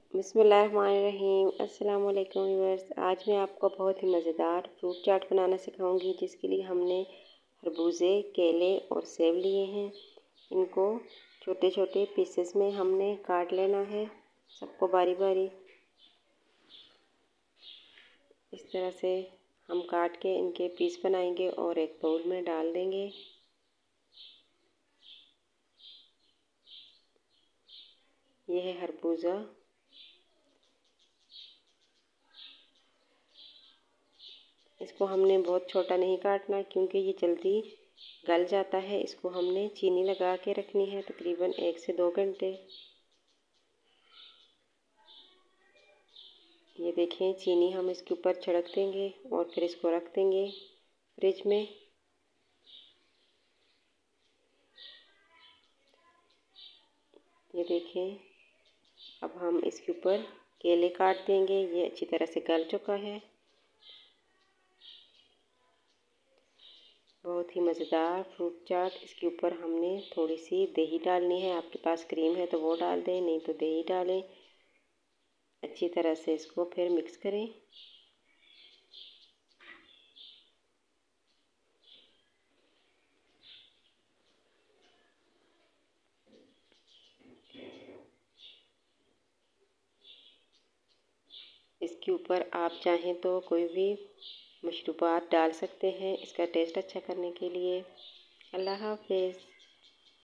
बिस्मिल्लाहिर्रहमानिर्रहीम। अस्सलाम वालेकुम व्यूअर्स। आज मैं आपको बहुत ही मज़ेदार फ्रूट चाट बनाना सिखाऊंगी, जिसके लिए हमने खरबूजे, केले और सेब लिए हैं। इनको छोटे छोटे पीसेस में हमने काट लेना है, सबको बारी बारी। इस तरह से हम काट के इनके पीस बनाएंगे और एक बाउल में डाल देंगे। यह है खरबूजा। इसको हमने बहुत छोटा नहीं काटना, क्योंकि ये जल्दी गल जाता है। इसको हमने चीनी लगा के रखनी है तकरीबन 1 से 2 घंटे। ये देखें, चीनी हम इसके ऊपर छिड़क देंगे और फिर इसको रख देंगे फ्रिज में। ये देखें, अब हम इसके ऊपर केले काट देंगे। ये अच्छी तरह से गल चुका है। बहुत ही मज़ेदार फ्रूट चाट। इसके ऊपर हमने थोड़ी सी दही डालनी है। आपके पास क्रीम है तो वो डाल दें, नहीं तो दही डालें। अच्छी तरह से इसको फिर मिक्स करें। इसके ऊपर आप चाहें तो कोई भी मशरूबात डाल सकते हैं, इसका टेस्ट अच्छा करने के लिए। अल्लाह हाफ़िज़।